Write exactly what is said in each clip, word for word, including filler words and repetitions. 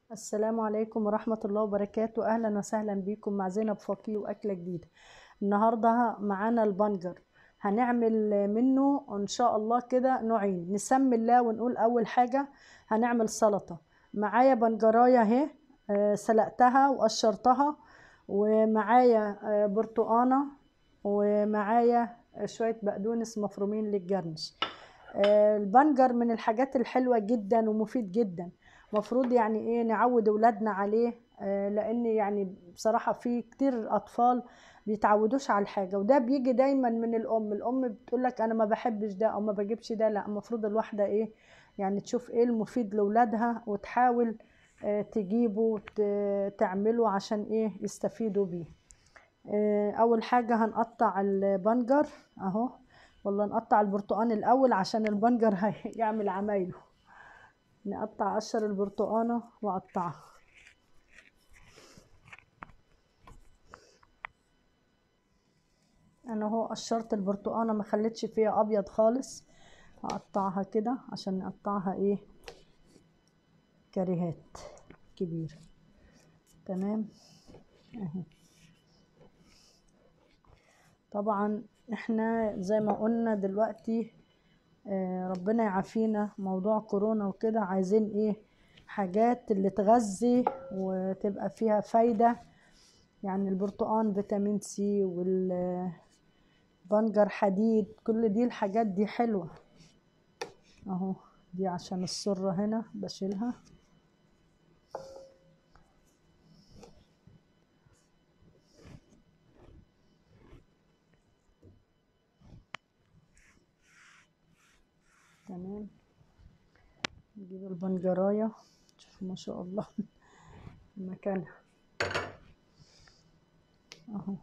السلام عليكم ورحمة الله وبركاته. أهلا وسهلا بكم مع زينب فقيه وأكلة جديدة. النهاردة معانا البنجر، هنعمل منه إن شاء الله كده نوعين. نسمي الله ونقول أول حاجة هنعمل سلطة. معايا بنجراية اهي، آه، سلقتها وقشرتها، ومعايا آه، برتقانة، ومعايا شوية بقدونس مفرومين للجرنش. آه، البنجر من الحاجات الحلوة جدا ومفيد جدا. مفروض يعني ايه نعود اولادنا عليه، آه، لان يعني بصراحة في كتير اطفال بيتعودوش على الحاجة، وده بيجي دايما من الام. الام بتقولك انا ما بحبش ده او ما بجيبش ده. لا، المفروض الواحدة ايه يعني تشوف ايه المفيد لاولادها وتحاول آه، تجيبه وتعمله عشان ايه يستفيدوا بيه. آه، اول حاجة هنقطع البنجر اهو، والله نقطع البرتقان الاول عشان البنجر هيعمل عمايله. نقطع قشر البرتقانة واقطعها. انا اهو قشرت البرتقانة ما خليتش فيها ابيض خالص. هقطعها كده عشان نقطعها ايه كريهات كبيرة. تمام اهي. طبعا احنا زي ما قلنا دلوقتي، آه، ربنا يعافينا موضوع كورونا وكده، عايزين ايه حاجات اللي تغذي وتبقى فيها فايدة. يعني البرتقان فيتامين سي، والبنجر حديد، كل دي الحاجات دي حلوة اهو. دي عشان السرة هنا بشيلها. تمام. نجيب البنجراية، شوف ما شاء الله مكانها اهو.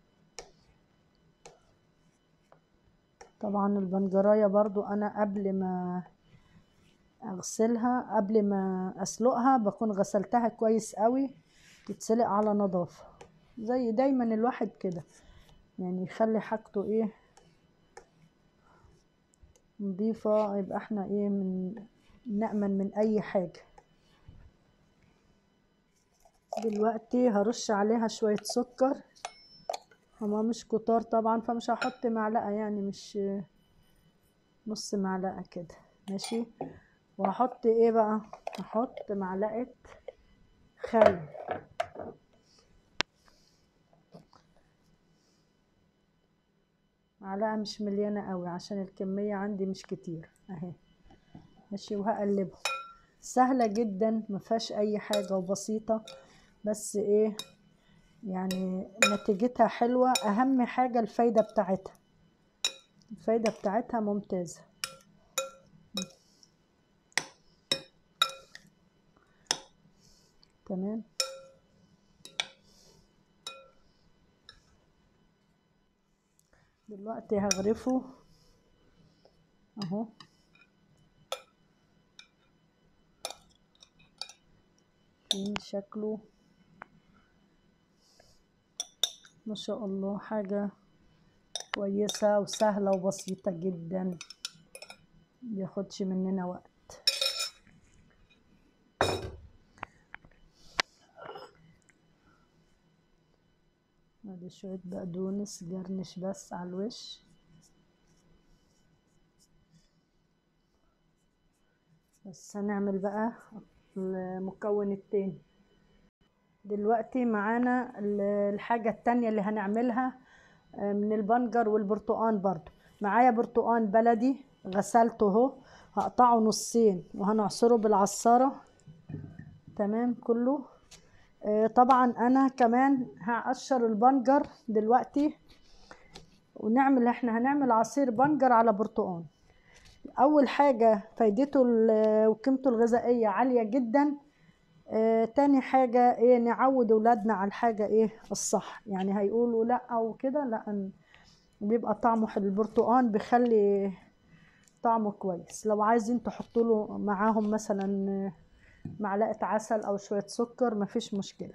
طبعا البنجراية برضو انا قبل ما اغسلها، قبل ما اسلقها، بكون غسلتها كويس قوي، تتسلق على نظافة. زي دايما الواحد كده يعني يخلي حاجته ايه نضيفة، يبقى احنا ايه من نأمن من اي حاجة. دلوقتي هرش عليها شوية سكر، هما مش كتار طبعا، فمش هحط معلقة، يعني مش نص معلقة كده ماشي. وهحط ايه بقى، هحط معلقة خل. معلقة مش مليانة قوي عشان الكمية عندي مش كتير اهي ماشي. وهقلبهم، سهلة جدا مفيهاش اي حاجة وبسيطة، بس ايه يعني نتيجتها حلوة. اهم حاجة الفايدة بتاعتها، الفايدة بتاعتها ممتازة. تمام. دلوقتي هغرفه اهو. في شكله ما شاء الله حاجة كويسة وسهلة وبسيطة جدا، مبياخدش مننا وقت. ادي شوية بقدونس جرنش بس على الوش. بس هنعمل بقى المكون التاني. دلوقتي معانا الحاجة التانية اللي هنعملها من البنجر والبرتقان برضو. معايا برتقان بلدي غسلته اهو، هقطعه نصين وهنعصره بالعصارة. تمام كله. آه، طبعا انا كمان هقشر البنجر دلوقتي، ونعمل احنا هنعمل عصير بنجر على برتقان. اول حاجة فايدته ال- وقيمته الغذائية عالية جدا. آه، تاني حاجة ايه نعود اولادنا على الحاجة ايه الصح، يعني هيقولوا لا او كده لا، ن- بيبقى طعمه حلو. البرتقان بيخلي طعمه كويس. لو عايزين تحطوا له معاهم مثلا معلقة عسل او شوية سكر مفيش مشكلة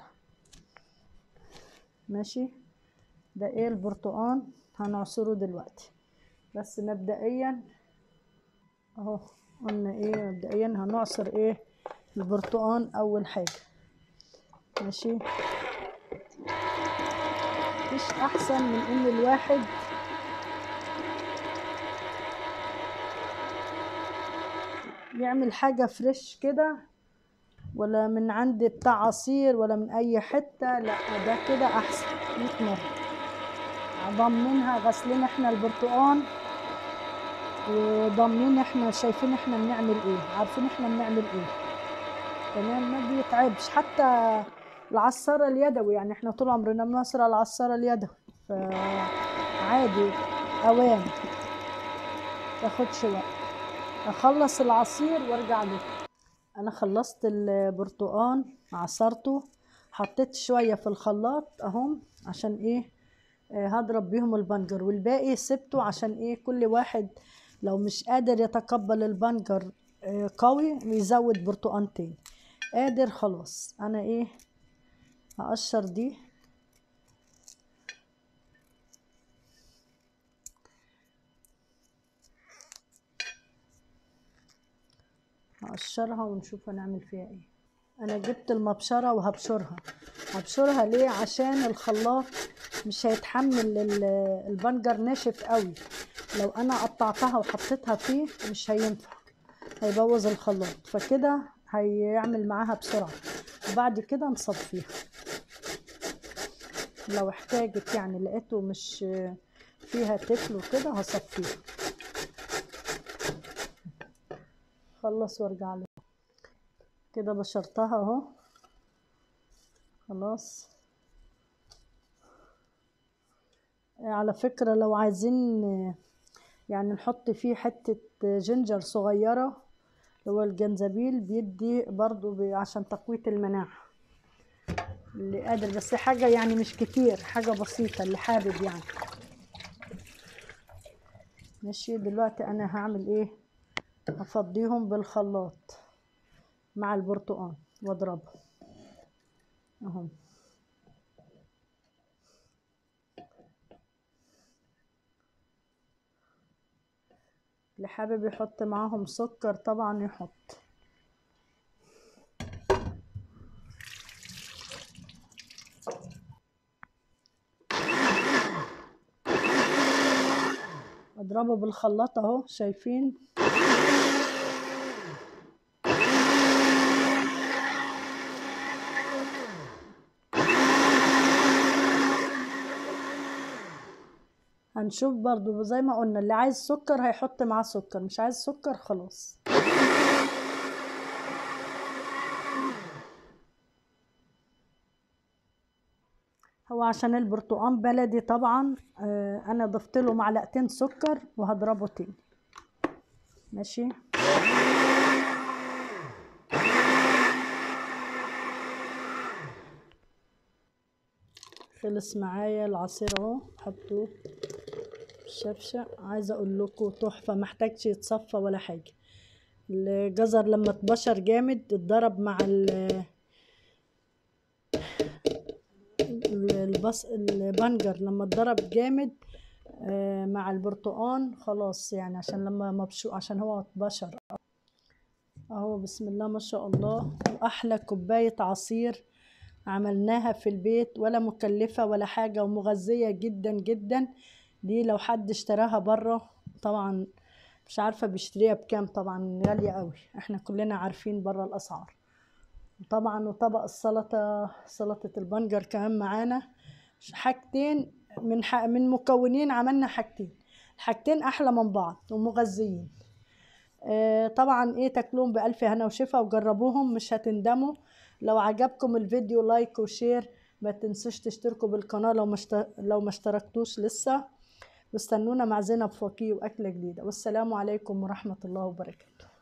ماشي. ده ايه البرتقان هنعصره دلوقتي. بس مبدئيا اهو قلنا ايه مبدئيا هنعصر ايه البرتقان اول حاجة. ماشي، مفيش احسن من ان الواحد يعمل حاجة فريش كده، ولا من عند بتاع عصير ولا من اي حتة، لا ده كده احسن مية مرة. ضامنينها، غسلين احنا البرتقان وضامنين احنا شايفين احنا بنعمل ايه، عارفين احنا بنعمل ايه. تمام، ما بيتعبش. حتى العصارة اليدوي، يعني احنا طول عمرنا بنعصر على العصارة اليدوي، فعادي اوان متاخدش وقت. اخلص العصير وارجع له. انا خلصت البرتقان عصرته، حطيت شوية في الخلاط اهم عشان ايه، آه، هضرب بيهم البنجر، والباقي سبته عشان ايه، كل واحد لو مش قادر يتقبل البنجر آه، قوي يزود برتقان تاني. قادر خلاص. انا ايه، هقشر دي هقشرها ونشوف هنعمل فيها ايه. انا جبت المبشرة وهبشرها. هبشرها ليه؟ عشان الخلاط مش هيتحمل البنجر ناشف قوي. لو انا قطعتها وحطيتها فيه مش هينفع، هيبوظ الخلاط، فكده هيعمل معاها بسرعة. وبعد كده نصفيها لو احتاجت، يعني لقيته مش فيها تفل وكده هصفيها. خلص وارجع له. كده بشرتها اهو خلاص. على فكرة لو عايزين يعني نحط فيه حتة جنجر صغيرة، اللي هو الجنزبيل، بيدي برضو بي عشان تقوية المناعة اللي قادر، بس حاجة يعني مش كتير، حاجة بسيطة اللي حابب يعني. ماشي، دلوقتي انا هعمل ايه، هفضيهم بالخلاط مع البرتقال واضربهم اهو. اللي حابب يحط معاهم سكر طبعا يحط. اضربه بالخلاط اهو، شايفين. هنشوف برضو زي ما قلنا، اللي عايز سكر هيحط معاه سكر، مش عايز سكر خلاص. هو عشان البرتقال بلدي طبعا، آه انا ضفت له معلقتين سكر وهضربه تاني. ماشي، خلص معايا العصير اهو، حطوه الشفشة. عايزه اقول لكم تحفه، محتاجش يتصفى ولا حاجه. الجزر لما اتبشر جامد اتضرب مع البص البنجر، لما اتضرب جامد آه مع البرتقان خلاص، يعني عشان لما مبشو عشان هو اتبشر اهو. بسم الله ما شاء الله. واحلى كوبايه عصير عملناها في البيت، ولا مكلفه ولا حاجه، ومغذيه جدا جدا. دي لو حد اشتراها بره طبعا مش عارفه بيشتريها بكام، طبعا غاليه قوي، احنا كلنا عارفين بره الاسعار طبعا. وطبق السلطه، سلطه البنجر كمان معانا. حاجتين من ح... من مكونين عملنا حاجتين، الحاجتين احلى من بعض ومغذيين. آه طبعا ايه، تاكلون بألف هنا وشفا وجربوهم مش هتندموا. لو عجبكم الفيديو لايك وشير، ما تنسوش تشتركوا بالقناة لو مشت... لو ما اشتركتوش لسه. واستنونا مع زينب فوقي واكلة جديدة، والسلام عليكم ورحمة الله وبركاته.